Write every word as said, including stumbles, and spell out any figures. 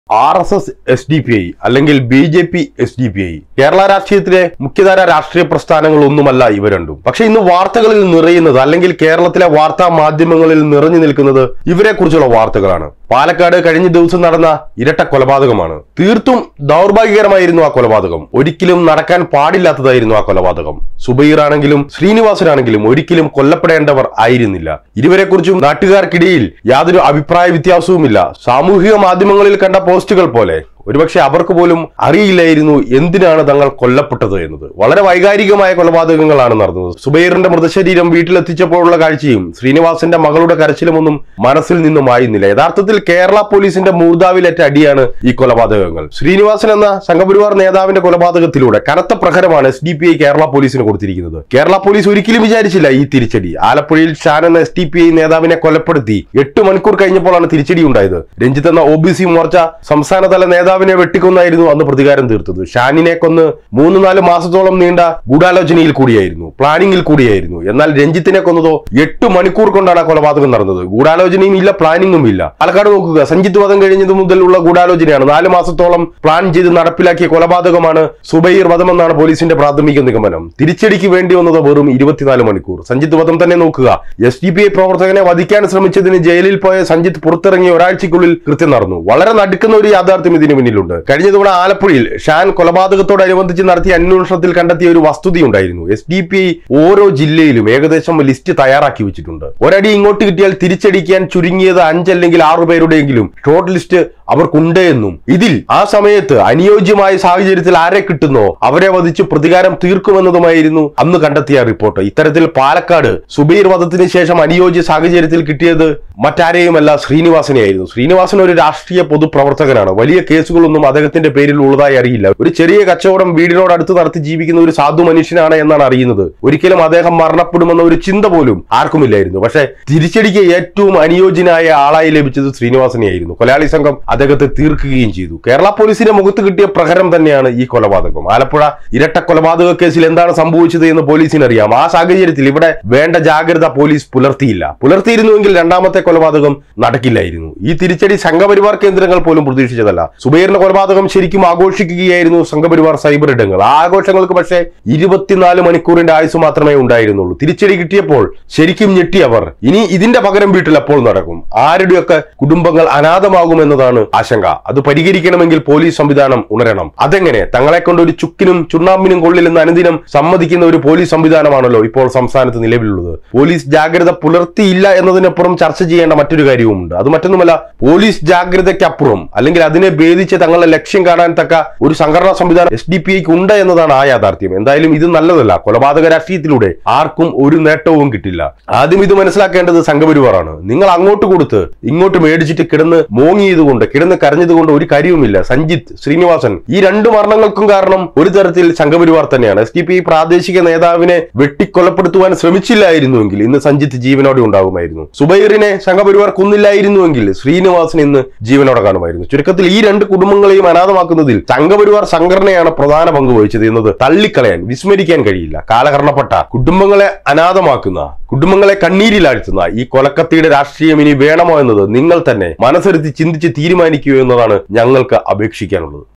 R S S S D P I അല്ലെങ്കിൽ B J P S D P I Kerala രാഷ്ട്രീയത്തിലെ മുഖ്യധാര രാഷ്ട്രീയ പ്രസ്ഥാനങ്ങളൊന്നുമല്ല ഇവ രണ്ടും. പക്ഷെ ഇന്ന് വാർത്തകളിൽ നിറയുന്നത് അല്ലെങ്കിൽ കേരളത്തിലെ വാർത്താ മാധ്യമങ്ങളിൽ നിറഞ്ഞു നിൽക്കുന്നത് ഇവരെ കുറിച്ചുള്ള വാർത്തകളാണ്. പാലക്കാട് കഴിഞ്ഞ ദിവസം നടന്ന ഇരട്ട കൊലപാതകമാണ്. തീർത്തും ദൗർഭാഗ്യകരമായിരുന്നു ആ കൊലപാതകം. ഒരിക്കലും നടക്കാൻ പാടില്ലാത്തതായിരുന്നു ആ കൊലപാതകം. സുബൈർ ആണെങ്കിലും ശ്രീനിവാസനാണെങ്കിലും ഒരിക്കലും കൊല്ലപ്പെടേണ്ടവർ ആയിരുന്നില്ല. ഇരുവരെ കുറിച്ചും നാട്ടുകാർക്കിടയിൽ യാതൊരു അഭിപ്രായ വ്യത്യാസവുമില്ല. സാമൂഹിക മാധ്യമങ്ങളിൽ കണ്ട പോസ്റ്റുകൾ പോലെ ഒരുപക്ഷെ അവർക്ക് പോലും അറിയില്ലായിരുന്നു എന്തിനാണ് തങ്ങൾ കൊല്ലപ്പെട്ടത് എന്നത്. വളരെ വൈകാരികമായ കൊലപാതകങ്ങളാണ് നടന്നത്. സുബൈറിന്റെ മൃതശരീരം വീട്ടിലെത്തിച്ചപ്പോഴുള്ള കാഴ്ചയും ശ്രീനിവാസന്റെ മകളുടെ കരച്ചിലുമൊന്നും മനസ്സിൽ നിന്നും ആയിരുന്നില്ല. യഥാർത്ഥത്തിൽ കേരള പോലീസിന്റെ മൂർധാവിലേറ്റ അടിയാണ് ഈ കൊലപാതകങ്ങൾ. ശ്രീനിവാസൻ എന്ന സംഘപരിവാർ നേതാവിന്റെ കൊലപാതകത്തിലൂടെ കനത്ത പ്രഹരമാണ് S D P I Kerala പോലീസിന് കൊടുത്തിരിക്കുന്നത്. കേരള പോലീസ് ഒരിക്കലും വിചാരിച്ചില്ല ഈ തിരിച്ചടി. ആലപ്പുഴയിൽ ഷാൻ എന്ന എസ് ഡി പി ഐ നേതാവിനെ കൊലപ്പെടുത്തി എട്ട് മണിക്കൂർ കഴിഞ്ഞപ്പോഴാണ് തിരിച്ചടി ഉണ്ടായത്. രഞ്ജിത്ത് എന്ന ഒ ബി സി മോർച്ച സംസ്ഥാനതല നേതാവ് നേതാവിനെ വെട്ടിക്കൊന്നായിരുന്നു അന്ന് പ്രതികാരം തീർത്തത്. ഷാനിനെ കൊന്ന് മൂന്ന് നാല് മാസത്തോളം നീണ്ട ഗൂഢാലോചനയിൽ കൂടിയായിരുന്നു, പ്ലാനിങ്ങിൽ കൂടിയായിരുന്നു. എന്നാൽ രഞ്ജിത്തിനെ കൊന്നതോ എട്ട് മണിക്കൂർ കൊണ്ടാണ് കൊലപാതകം നടന്നത്. ഗൂഢാലോചനയും ഇല്ല, പ്ലാനിങ്ങും ഇല്ല. പാലക്കാട് നോക്കുക, സഞ്ജിത്ത് വധം കഴിഞ്ഞത് മുതലുള്ള ഗൂഢാലോചനയാണ്. നാല് മാസത്തോളം പ്ലാൻ ചെയ്ത് നടപ്പിലാക്കിയ കൊലപാതകമാണ് സുബൈർ വധമെന്നാണ് പോലീസിന്റെ പ്രാഥമിക നിഗമനം. തിരിച്ചടിക്ക് വേണ്ടി വന്നത് വെറും ഇരുപത്തിനാല് മണിക്കൂർ. സഞ്ജിത്ത് വധം തന്നെ നോക്കുക. എസ് ഡി പി ഐ പ്രവർത്തകനെ വധിക്കാൻ ശ്രമിച്ചതിന് ജയിലിൽ പോയ സഞ്ജിത്ത് പുറത്തിറങ്ങിയ ഒരാഴ്ചയ്ക്കുള്ളിൽ കൃത്യം നടന്നു. വളരെ നടുക്കുന്ന ഒരു യാഥാർത്ഥ്യം ഇതിന് പിന്നിലുണ്ട്. കഴിഞ്ഞ തവണ ആലപ്പുഴയിൽ ഷാൻ കൊലപാതകത്തോടനുബന്ധിച്ച് നടത്തിയ അന്വേഷണത്തിൽ കണ്ടെത്തിയ ഒരു വസ്തുതയുണ്ടായിരുന്നു. എസ് ഡി പി ഐ ഓരോ ജില്ലയിലും ഏകദേശം ലിസ്റ്റ് തയ്യാറാക്കി വെച്ചിട്ടുണ്ട്. ഒരടി ഇങ്ങോട്ട് കിട്ടിയാൽ തിരിച്ചടിക്കാൻ ചുരുങ്ങിയത് അഞ്ചല്ലെങ്കിൽ ആറു പേരുടെയെങ്കിലും ഷോർട്ട് ലിസ്റ്റ് അവർക്കുണ്ട് എന്നും ഇതിൽ ആ സമയത്ത് അനുയോജ്യമായ സാഹചര്യത്തിൽ ആരെ കിട്ടുന്നോ അവരെ വധിച്ച് പ്രതികാരം തീർക്കുമെന്നതുമായിരുന്നു അന്ന് കണ്ടെത്തിയ റിപ്പോർട്ട്. ഇത്തരത്തിൽ പാലക്കാട് സുബൈർ വധത്തിന് ശേഷം അനുയോജ്യ സാഹചര്യത്തിൽ കിട്ടിയത് മറ്റാരെയുമല്ല, ശ്രീനിവാസനെയായിരുന്നു. ശ്രീനിവാസൻ ഒരു രാഷ്ട്രീയ പൊതുപ്രവർത്തകനാണ്. വലിയ കേസുകളൊന്നും അദ്ദേഹത്തിന്റെ പേരിൽ ഉള്ളതായി അറിയില്ല. ഒരു ചെറിയ കച്ചവടം വീടിനോട് അടുത്ത് നടത്തി ജീവിക്കുന്ന ഒരു സാധു മനുഷ്യനാണ് എന്നാണ് അറിയുന്നത്. ഒരിക്കലും അദ്ദേഹം മരണപ്പെടുമെന്ന ഒരു ചിന്ത പോലും ആർക്കുമില്ലായിരുന്നു. പക്ഷെ തിരിച്ചടിക്ക് ഏറ്റവും അനുയോജ്യനായ ആളായി ലഭിച്ചത് ശ്രീനിവാസനെയായിരുന്നു. കൊലയാളി സംഘം അദ്ദേഹത്തെ തീർക്കുകയും ചെയ്തു. കേരള പോലീസിന്റെ മുഖത്ത് കിട്ടിയ പ്രഹരം തന്നെയാണ് ഈ കൊലപാതകം. ആലപ്പുഴ ഇരട്ട കൊലപാതക കേസിൽ എന്താണ് സംഭവിച്ചത് എന്ന് പോലീസിന് അറിയാം. ആ സാഹചര്യത്തിൽ ഇവിടെ വേണ്ട ജാഗ്രത പോലീസ് പുലർത്തിയില്ല. പുലർത്തിയിരുന്നുവെങ്കിൽ രണ്ടാമത്തെ കൊലപാതകം നടക്കില്ലായിരുന്നു. ഈ തിരിച്ചടി സംഘപരിവാർ കേന്ദ്രങ്ങൾ പോലും പ്രതീക്ഷിച്ചതല്ല. സുബൈറിന്റെ കൊലപാതകം ശരിക്കും ആഘോഷിക്കുകയായിരുന്നു സംഘപരിവാർ സൈബർ ഇടങ്ങൾ. ആ ആഘോഷങ്ങൾക്ക് പക്ഷേ ഇരുപത്തിനാല് മണിക്കൂറിന്റെ ആയുസ് മാത്രമേ ഉണ്ടായിരുന്നുള്ളൂ. തിരിച്ചടി കിട്ടിയപ്പോൾ ശരിക്കും ഞെട്ടിയവർ ഇനി ഇതിന്റെ പകരം വീട്ടിൽ എപ്പോൾ നടക്കും? ആരുടെയൊക്കെ കുടുംബങ്ങൾ അനാഥമാകുമെന്നതാണ് ആശങ്ക. അത് പരിഹരിക്കണമെങ്കിൽ പോലീസ് സംവിധാനം ഉണരണം. അതെങ്ങനെ? തങ്ങളെ കൊണ്ട് ഒരു ചുക്കിനും ചുണ്ണാമ്പിനും കൊള്ളില്ലെന്ന് അനുദിനം സമ്മതിക്കുന്ന ഒരു പോലീസ് സംവിധാനമാണല്ലോ ഇപ്പോൾ സംസ്ഥാനത്ത് നിലവിലുള്ളത്. പോലീസ് ജാഗ്രത പുലർത്തിയില്ല എന്നതിനപ്പുറം ചർച്ച ചെയ്യേണ്ട മറ്റൊരു കാര്യവുമുണ്ട്. അത് മറ്റൊന്നുമല്ല, പോലീസ് ജാഗ്രതയ്ക്കപ്പുറം അല്ലെങ്കിൽ അതിനെ ഭേദിച്ച് തങ്ങളുടെ ലക്ഷ്യം കാണാൻ തക്ക ഒരു സംഘടനാ സംവിധാനം എസ് ഡി പി ഐക്ക് ഉണ്ട് എന്നതാണ് ആ യാഥാർത്ഥ്യം. എന്തായാലും ഇത് നല്ലതല്ല. കൊലപാതക രാഷ്ട്രീയത്തിലൂടെ ആർക്കും ഒരു നേട്ടവും കിട്ടില്ല. ആദ്യം ഇത് മനസ്സിലാക്കേണ്ടത് സംഘപരിവാറാണ്. നിങ്ങൾ അങ്ങോട്ട് കൊടുത്ത് ഇങ്ങോട്ട് മേടിച്ചിട്ട് കിടന്ന് മോങ്ങിയതുകൊണ്ട് കിടന്ന് കരഞ്ഞതുകൊണ്ട് ഒരു കാര്യവുമില്ല. സഞ്ജിത്ത്, ശ്രീനിവാസൻ ഈ രണ്ട് മരണങ്ങൾക്കും കാരണം ഒരു തരത്തിൽ സംഘപരിവാർ തന്നെയാണ്. എസ് ഡി പി ഐ പ്രാദേശിക നേതാവിനെ വെട്ടിക്കൊലപ്പെടുത്തുവാൻ ശ്രമിച്ചില്ലായിരുന്നുവെങ്കിൽ ഇന്ന് സഞ്ജിത്ത് ജീവനോടെ ഉണ്ടാകുമായിരുന്നു. സുബൈറിനെ സംഘപരിവാർ കൊന്നില്ലായിരുന്നുവെങ്കിൽ ശ്രീനിവാസൻ ഇന്ന് ജീവനോടെ കാണുമായിരുന്നു. ചുരുക്കത്തിൽ ഈ രണ്ട് കുടുംബങ്ങളെയും അനാഥമാക്കുന്നതിൽ സംഘപരിവാർ സംഘടനയാണ് പ്രധാന പങ്ക് വഹിച്ചത് എന്നത് തള്ളിക്കളയാൻ വിസ്മരിക്കാൻ കഴിയില്ല. കാലഹരണപ്പെട്ട കുടുംബങ്ങളെ അനാഥമാക്കുന്ന, കുടുംബങ്ങളെ കണ്ണീരിലാഴ്ത്തുന്ന ഈ കൊലക്കത്തിയുടെ രാഷ്ട്രീയം ഇനി വേണമോ എന്നത് നിങ്ങൾ തന്നെ മനസ്സിരുത്തി ചിന്തിച്ച് തീരുമാനിക്കുക എന്നതാണ് ഞങ്ങൾക്ക് അപേക്ഷിക്കാനുള്ളത്.